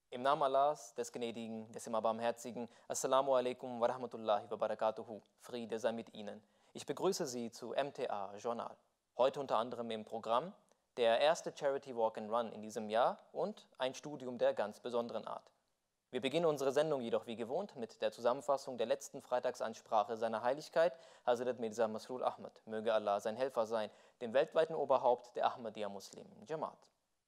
Im Namen Allahs, des Gnädigen, des immer Barmherzigen, Assalamu alaikum wa rahmatullahi wa barakatuhu, Friede sei mit Ihnen. Ich begrüße Sie zu MTA Journal. Heute unter anderem im Programm der erste Charity Walk and Run in diesem Jahr und ein Studium der ganz besonderen Art. Wir beginnen unsere Sendung jedoch wie gewohnt mit der Zusammenfassung der letzten Freitagsansprache seiner Heiligkeit, Hazrat Mirza Masroor Ahmad, möge Allah sein Helfer sein, dem weltweiten Oberhaupt der Ahmadiyya Muslim Jamaat.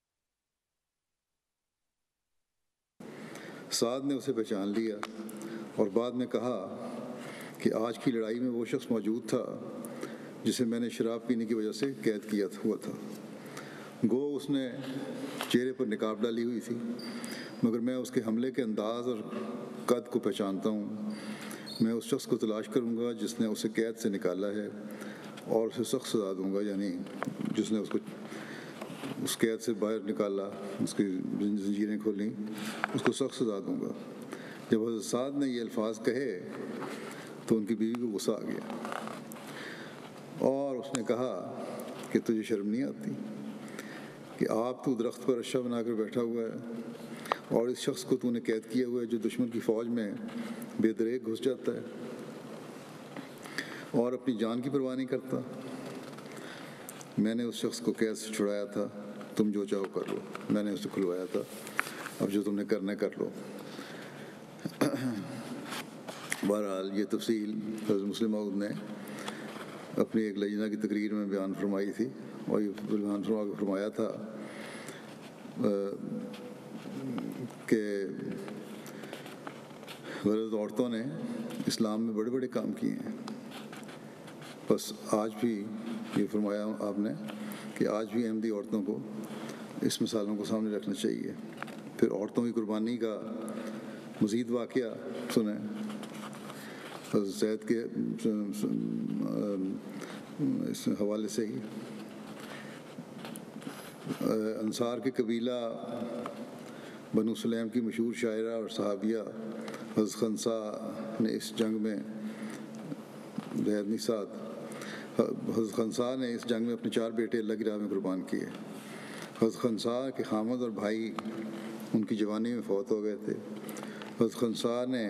साद ने उसे पहचान लिया और बाद में कहा कि आज की लड़ाई में वो शख्स मौजूद था जिसे मैंने शराब पीने की वजह से कैद किया हुआ था। गो उसने चेहरे पर निकाब डाली हुई थी, मगर मैं उसके हमले के अंदाज और कद को पहचानता हूँ। मैं उस शख्स को तलाश करूँगा जिसने उसे कैद से निकाला है और उसे सख्त सज़ा दूँगा, यानी जिसने उसको उस कैद से बाहर निकाला, उसकी जंजीरें खोली, उसको सख्त सज़ा दूँगा। जब हज़रत साद ने ये अल्फाज कहे तो उनकी बीवी को गुस्सा आ गया और उसने कहा कि तुझे शर्म नहीं आती कि आप तू दरख्त पर रस्सा बनाकर बैठा हुआ है और इस शख्स को तूने कैद किया हुआ है जो दुश्मन की फ़ौज में बेदरेक घुस जाता है और अपनी जान की परवाह नहीं करता। मैंने उस शख्स को कैद से छुड़ाया था, तुम जो चाहो कर लो। मैंने उसे खुलवाया था, अब जो तुमने करना है कर लो। बहरहाल ये तफसील हज़रत मुस्लिम मऊद ने अपनी एक लजना की तकरीर में बयान फरमाई थी और ये बयान फरमाया था कि गलत औरतों ने इस्लाम में बड़े बड़े काम किए हैं। बस आज भी ये फरमाया आपने कि आज भी अहमदी औरतों को इस मिसालों को सामने रखना चाहिए। फिर औरतों की कुर्बानी का मज़ीद वाक़या सुने। हज़रत ज़ैद के इस हवाले से ही अंसार के कबीला बनु सुलैम की मशहूर शायरा और सहाबिया हज़रत खंसा ने इस जंग में हज़रत खंसा ने इस जंग में अपने 4 बेटे अल्लाह की राह में कुर्बान किए। हज़रत खंसा के खामद और भाई उनकी जवानी में फौत हो गए थे। हज़रत खंसा ने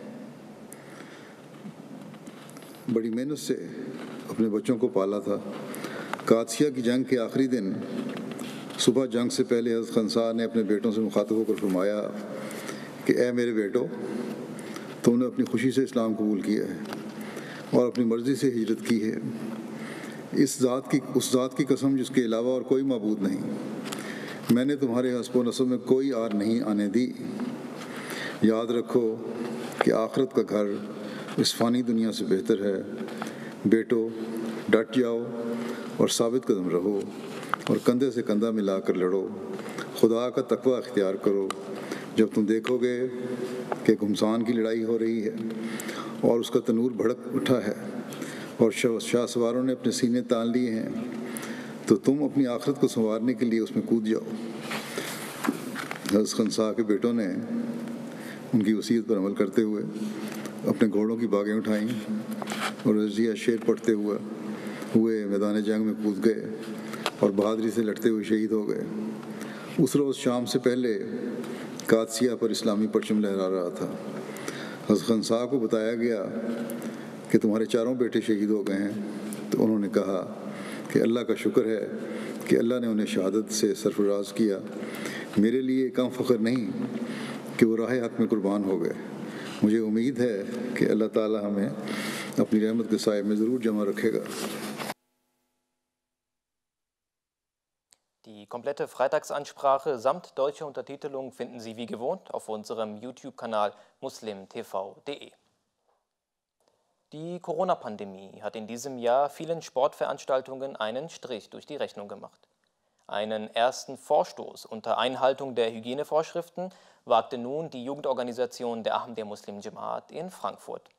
बड़ी मेहनत से अपने बच्चों को पाला था। कादसिया की जंग के आखिरी दिन सुबह जंग से पहले हज़रत खंसा ने अपने बेटों से मुखातब होकर फरमाया कि ए मेरे बेटो, तुमने अपनी खुशी से इस्लाम कबूल किया है और अपनी मर्ज़ी से हिजरत की है। उस ज़ात की कसम जिसके अलावा और कोई माबूद नहीं, मैंने तुम्हारे हस्ब व नसब में कोई आर नहीं आने दी। याद रखो कि आखिरत का घर इस फ़ानी दुनिया से बेहतर है। बेटो, डट जाओ और साबित कदम रहो और कंधे से कंधा मिलाकर लड़ो। खुदा का तकवा अख्तियार करो। जब तुम देखोगे कि घुमसान की लड़ाई हो रही है और उसका तनूर भड़क उठा है और शाह सवारों ने अपने सीने तान लिए हैं, तो तुम अपनी आखिरत को संवारने के लिए उसमें कूद जाओ। हज़रत खंसा के बेटों ने उनकी वसीयत पर अमल करते हुए अपने घोड़ों की बागें उठाईं और रज़िया शेर पढ़ते हुए मैदान जंग में कूद गए और बहादुरी से लड़ते हुए शहीद हो गए। उस रोज़ शाम से पहले कादसिया पर इस्लामी परचम लहरा रहा था। हज़रत खंसा को बताया गया कि तुम्हारे 4 बेटे शहीद हो गए हैं, तो उन्होंने कहा कि अल्लाह का शुक्र है कि अल्लाह ने उन्हें शहादत से सरफराज किया। मेरे लिए कम फ़ख्र नहीं कि वो राह हक़ में कुर्बान हो गए। मुझे उम्मीद है कि अल्लाह ताला हमें अपनी रहमत के साए में ज़रूर जमा रखेगा। Die komplette Freitagsansprache samt deutscher Untertitelung finden Sie wie gewohnt auf unserem YouTube-Kanal muslimtv.de. Die Corona-Pandemie hat in diesem Jahr vielen Sportveranstaltungen einen Strich durch die Rechnung gemacht. Einen ersten Vorstoß unter Einhaltung der Hygienevorschriften wagte nun die Jugendorganisation der Ahmadiyya Muslim Jamaat in Frankfurt.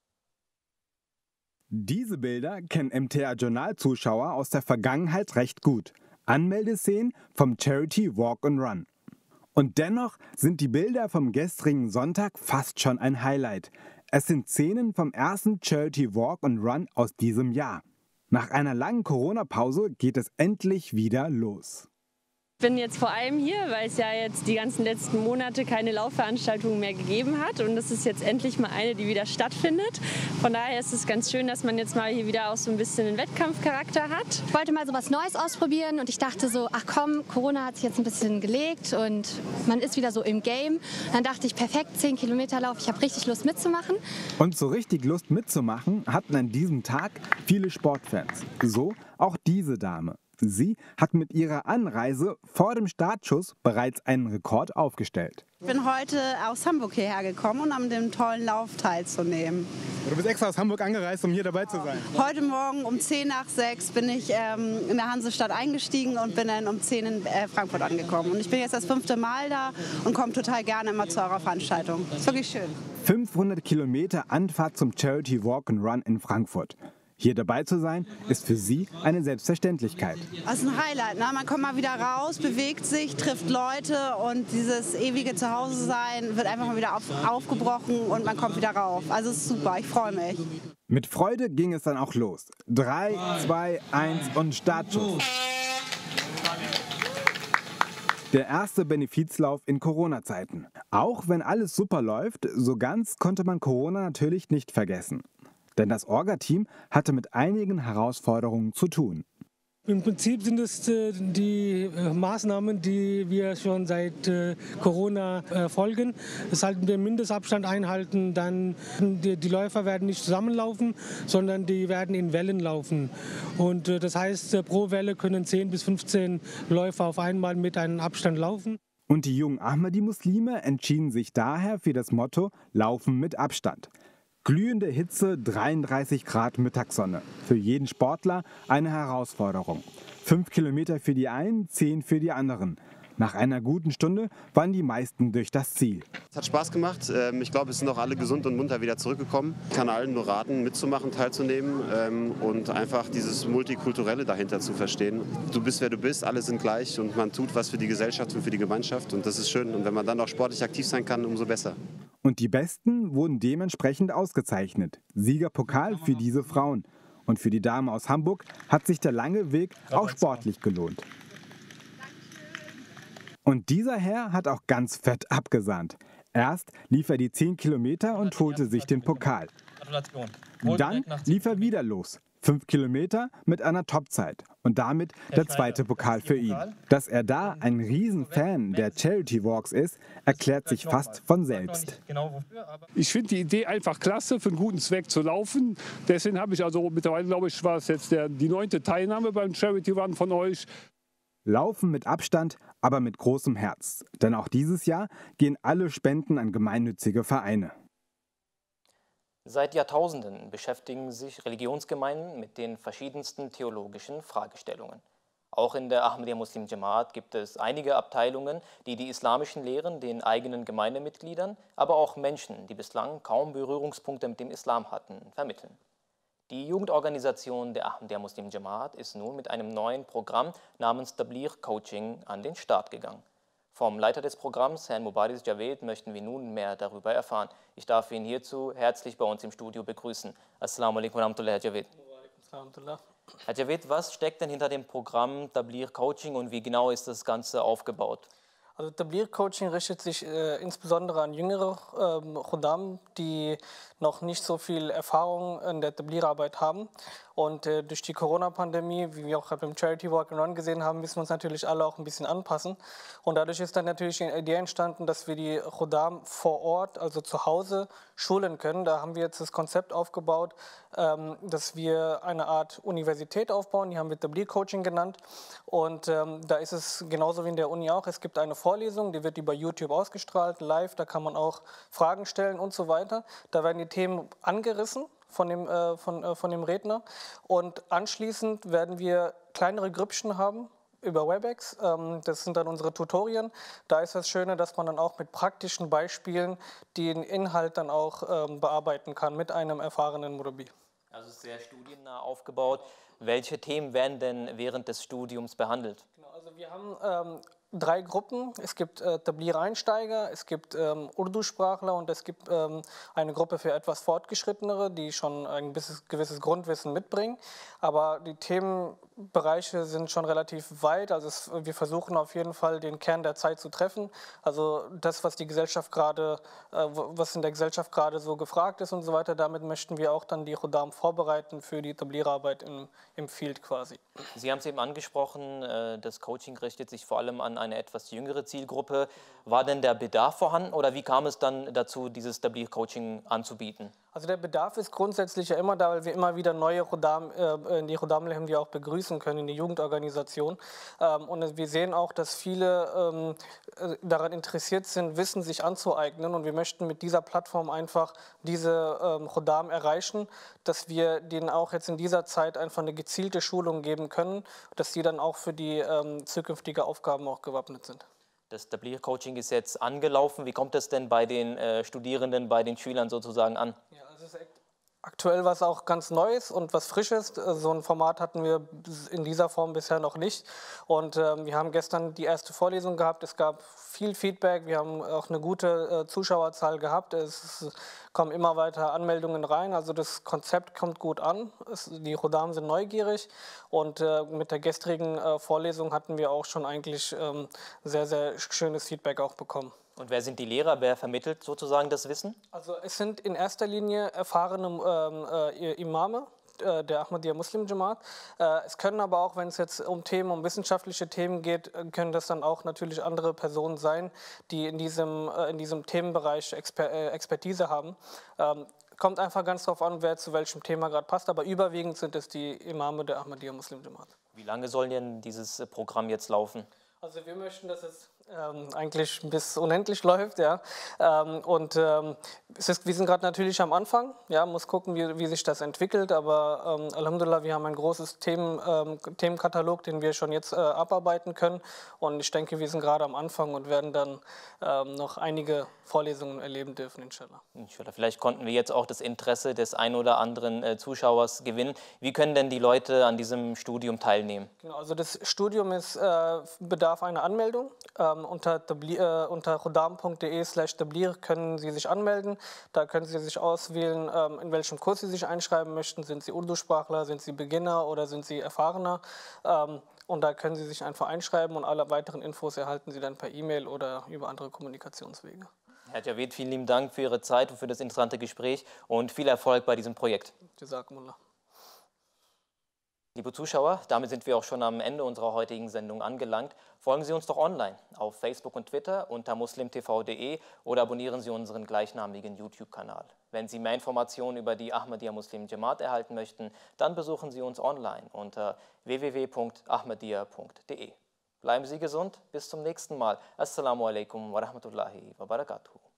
Diese Bilder kennen MTA-Journal-Zuschauer aus der Vergangenheit recht gut. Anmeldeszenen vom Charity Walk and Run. Und dennoch sind die Bilder vom gestrigen Sonntag fast schon ein Highlight. Es sind Szenen vom ersten Charity Walk and Run aus diesem Jahr. Nach einer langen Corona-Pause geht es endlich wieder los. Ich bin jetzt vor allem hier, weil es ja jetzt die ganzen letzten Monate keine Laufveranstaltungen mehr gegeben hat und es ist jetzt endlich mal eine, die wieder stattfindet. Von daher ist es ganz schön, dass man jetzt mal hier wieder auch so ein bisschen einen Wettkampfcharakter hat. Ich wollte mal so was Neues ausprobieren und ich dachte so, ach komm, Corona hat sich jetzt ein bisschen gelegt und man ist wieder so im Game. Dann dachte ich, perfekt, 10 Kilometer Lauf, ich habe richtig Lust mitzumachen. Und so richtig Lust mitzumachen hatten an diesem Tag viele Sportfans. So auch diese Dame. Sie hat mit ihrer Anreise vor dem Startschuss bereits einen Rekord aufgestellt. Ich bin heute aus Hamburg hierher gekommen, um an dem tollen Lauf teilzunehmen. Du bist extra aus Hamburg angereist, um hier dabei zu sein? Heute Morgen um 10 nach 6 bin ich in der Hansestadt eingestiegen und bin dann um 10 in Frankfurt angekommen. Und ich bin jetzt das 5. Mal da und komme total gerne immer zu eurer Veranstaltung. Ist wirklich schön. 500 Kilometer Anfahrt zum Charity Walk and Run in Frankfurt. Hier dabei zu sein, ist für sie eine Selbstverständlichkeit. Das ist ein Highlight, ne? Man kommt mal wieder raus, bewegt sich, trifft Leute und dieses ewige Zuhause-Sein wird einfach mal wieder aufgebrochen und man kommt wieder rauf. Also es ist super, ich freue mich. Mit Freude ging es dann auch los. 3, 2, 1 und Startschuss. Der erste Benefizlauf in Corona-Zeiten. Auch wenn alles super läuft, so ganz konnte man Corona natürlich nicht vergessen. Denn das Orga-Team hatte mit einigen Herausforderungen zu tun. Im Prinzip sind es die Maßnahmen, die wir schon seit Corona folgen. Es halten den Mindestabstand einhalten, dann die Läufer werden nicht zusammenlaufen, sondern die werden in Wellen laufen. Und das heißt, pro Welle können 10 bis 15 Läufer auf einmal mit einem Abstand laufen. Und die jungen Ahmadi-Muslime entschieden sich daher für das Motto Laufen mit Abstand. Glühende Hitze, 33 Grad Mittagssonne. Für jeden Sportler eine Herausforderung. 5 Kilometer für die einen, 10 für die anderen. Nach einer guten Stunde waren die meisten durch das Ziel. Es hat Spaß gemacht. Ich glaube, es sind auch alle gesund und munter wieder zurückgekommen. Ich kann allen nur raten, mitzumachen, teilzunehmen und einfach dieses Multikulturelle dahinter zu verstehen. Du bist, wer du bist, alle sind gleich und man tut was für die Gesellschaft und für die Gemeinschaft und das ist schön. Und wenn man dann auch sportlich aktiv sein kann, umso besser. Und die Besten wurden dementsprechend ausgezeichnet. Siegerpokal für diese Frauen. Und für die Dame aus Hamburg hat sich der lange Weg auch sportlich gelohnt. Und dieser Herr hat auch ganz fett abgesahnt. Erst lief er die 10 Kilometer und holte sich den Pokal. Dann lief er wieder los. 5 Kilometer mit einer Topzeit. Und damit der zweite Pokal für ihn. Dass er da ein Riesenfan der Charity Walks ist, erklärt sich fast von selbst. Ich finde die Idee einfach klasse, für einen guten Zweck zu laufen. Deswegen habe ich also mittlerweile, glaube ich, war es jetzt die 9. Teilnahme beim Charity Run von euch. Laufen mit Abstand, aber mit großem Herz. Denn auch dieses Jahr gehen alle Spenden an gemeinnützige Vereine. Seit Jahrtausenden beschäftigen sich Religionsgemeinden mit den verschiedensten theologischen Fragestellungen. Auch in der Ahmadiyya Muslim Jamaat gibt es einige Abteilungen, die die islamischen Lehren den eigenen Gemeindemitgliedern, aber auch Menschen, die bislang kaum Berührungspunkte mit dem Islam hatten, vermitteln. Die Jugendorganisation der Ahmadiyya Muslim Jamaat ist nun mit einem neuen Programm namens Tabligh Coaching an den Start gegangen. Vom Leiter des Programms, Herrn Mubaris Javed, möchten wir nun mehr darüber erfahren. Ich darf ihn hierzu herzlich bei uns im Studio begrüßen. Assalamu alaikum wa rahmatullah, Herr Javed. Herr Javed, was steckt denn hinter dem Programm Tabligh Coaching und wie genau ist das Ganze aufgebaut? Also Tabligh Coaching richtet sich insbesondere an jüngere Khuddam, die noch nicht so viel Erfahrung in der Tabligh-Arbeit haben. Und durch die Corona-Pandemie, wie wir auch gerade beim Charity Walk and Run gesehen haben, müssen wir uns natürlich alle auch ein bisschen anpassen. Und dadurch ist dann natürlich die Idee entstanden, dass wir die Khuddam vor Ort, also zu Hause, schulen können. Da haben wir jetzt das Konzept aufgebaut, dass wir eine Art Universität aufbauen, die haben wir Tabligh Coaching genannt. Und da ist es genauso wie in der Uni auch, es gibt eine Vorlesung, die wird über YouTube ausgestrahlt, live, da kann man auch Fragen stellen und so weiter. Da werden die Themen angerissen von dem Redner und anschließend werden wir kleinere Grüppchen haben über WebEx. Das sind dann unsere Tutorien. Da ist das Schöne, dass man dann auch mit praktischen Beispielen den Inhalt dann auch bearbeiten kann mit einem erfahrenen Murabi. Also sehr studiennah aufgebaut. Welche Themen werden denn während des Studiums behandelt? Genau, also wir haben 3 Gruppen. Es gibt Tablir-Einsteiger, es gibt Urdu-Sprachler und es gibt eine Gruppe für etwas Fortgeschrittenere, die schon ein gewisses Grundwissen mitbringen. Aber die Themenbereiche sind schon relativ weit. Also wir versuchen auf jeden Fall den Kern der Zeit zu treffen. Also das, was die Gesellschaft gerade, was in der Gesellschaft gerade so gefragt ist und so weiter, damit möchten wir auch dann die Khuddam vorbereiten für die Tablir-Arbeit im Field quasi. Sie haben es eben angesprochen, das Coaching richtet sich vor allem an eine etwas jüngere Zielgruppe. War denn der Bedarf vorhanden oder wie kam es dann dazu, dieses Tablir-Coaching anzubieten? Also der Bedarf ist grundsätzlich ja immer da, weil wir immer wieder neue Khuddam in die Khuddam auch begrüßen können, in die Jugendorganisation. Und wir sehen auch, dass viele daran interessiert sind, Wissen sich anzueignen. Und wir möchten mit dieser Plattform einfach diese Khuddam erreichen, dass wir denen auch jetzt in dieser Zeit einfach eine gezielte Schulung geben können, dass sie dann auch für die zukünftige Aufgaben auch gewappnet sind. Das Tablir-Coaching ist jetzt angelaufen. Wie kommt es denn bei den Studierenden, bei den Schülern sozusagen an? Ja, also es ist aktuell was auch ganz Neues und was Frisches. So ein Format hatten wir in dieser Form bisher noch nicht. Und wir haben gestern die erste Vorlesung gehabt. Es gab viel Feedback. Wir haben auch eine gute Zuschauerzahl gehabt. Es kommen immer weiter Anmeldungen rein. Also das Konzept kommt gut an. Die Khuddam sind neugierig. Und mit der gestrigen Vorlesung hatten wir auch schon eigentlich sehr, sehr schönes Feedback auch bekommen. Und wer sind die Lehrer? Wer vermittelt sozusagen das Wissen? Also es sind in erster Linie erfahrene Imame der Ahmadiyya Muslim Jamaat. Es können aber auch, wenn es jetzt um wissenschaftliche Themen geht, können das dann auch natürlich andere Personen sein, die in diesem Themenbereich Expertise haben. Kommt einfach ganz darauf an, wer zu welchem Thema gerade passt, aber überwiegend sind es die Imame der Ahmadiyya Muslim Jamaat. Wie lange soll denn dieses Programm jetzt laufen? Also wir möchten, dass es eigentlich bis unendlich läuft, ja. Wir sind gerade natürlich am Anfang, ja, muss gucken, wie sich das entwickelt, aber Alhamdulillah, wir haben ein großes Themenkatalog, den wir schon jetzt abarbeiten können und ich denke, wir sind gerade am Anfang und werden dann noch einige Vorlesungen erleben dürfen, inshallah. Inshallah. Vielleicht konnten wir jetzt auch das Interesse des ein oder anderen Zuschauers gewinnen. Wie können denn die Leute an diesem Studium teilnehmen? Genau, also das Studium bedarf einer Anmeldung. Unter khuddam.de/tablir können Sie sich anmelden. Da können Sie sich auswählen, in welchem Kurs Sie sich einschreiben möchten. Sind Sie Urdu-Sprachler, sind Sie Beginner oder sind Sie Erfahrener? Und da können Sie sich einfach einschreiben und alle weiteren Infos erhalten Sie dann per E-Mail oder über andere Kommunikationswege. Herr Javed, vielen lieben Dank für Ihre Zeit und für das interessante Gespräch und viel Erfolg bei diesem Projekt. Jazakumullah. Liebe Zuschauer, damit sind wir auch schon am Ende unserer heutigen Sendung angelangt. Folgen Sie uns doch online auf Facebook und Twitter unter muslimtv.de oder abonnieren Sie unseren gleichnamigen YouTube-Kanal. Wenn Sie mehr Informationen über die Ahmadiyya Muslim Jamaat erhalten möchten, dann besuchen Sie uns online unter www.ahmadiyya.de. Bleiben Sie gesund, bis zum nächsten Mal. Assalamu alaikum wa rahmatullahi wa barakatuh.